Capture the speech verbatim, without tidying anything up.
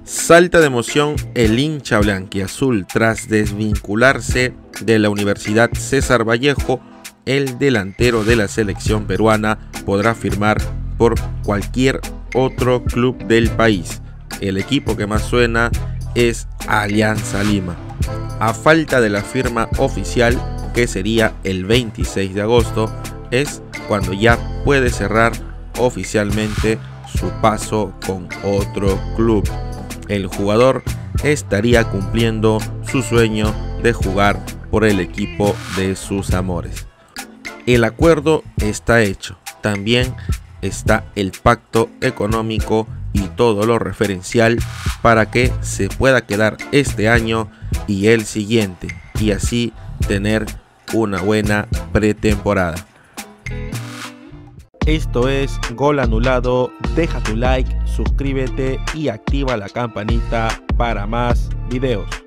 Salta de emoción el hincha blanquiazul tras desvincularse de la Universidad César Vallejo. El delantero de la selección peruana podrá firmar por cualquier otro club del país. El equipo que más suena es Alianza Lima. A falta de la firma oficial, que sería el veintiséis de agosto, es cuando ya puede cerrar oficialmente su paso con otro club. El jugador estaría cumpliendo su sueño de jugar por el equipo de sus amores. El acuerdo está hecho, también está el pacto económico y todo lo referencial para que se pueda quedar este año y el siguiente, y así tener una buena pretemporada. Esto es Gol Anulado. Deja tu like, suscríbete y activa la campanita para más videos.